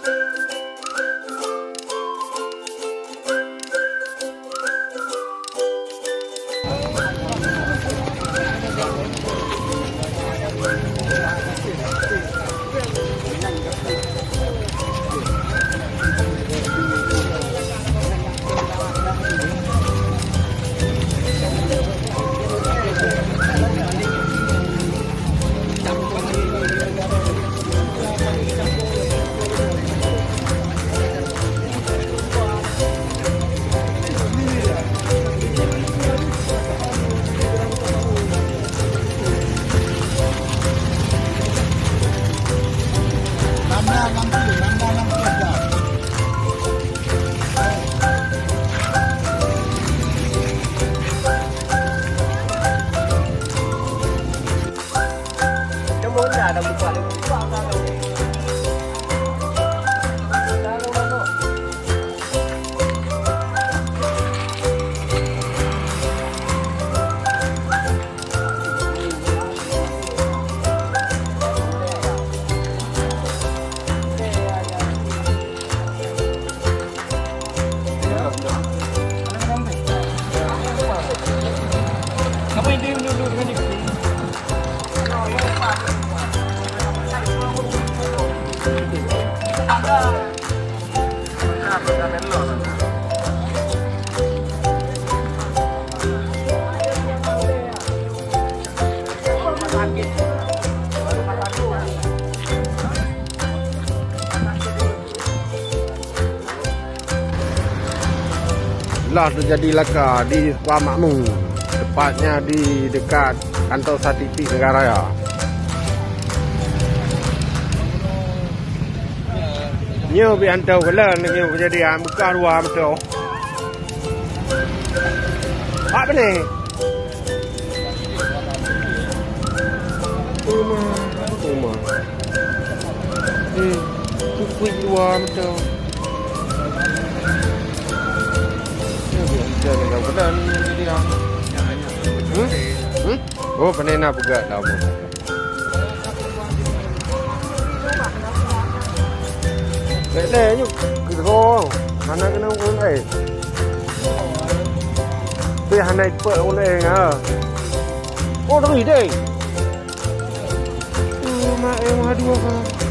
Lah terjadi laka di Sebuah Makmur, tepatnya di dekat kantor Satiti Negara. Nyo bi antau kala nyo kejadian buka ruah betul. Apa ni? Rumah. Kuih ruah betul. Kemudian jadi dah. Oh, panena pegat dah. Leh nyuk gitu. Hana kena urun tu hana ikut urun Oh, dah ni deh. Mak dua kan.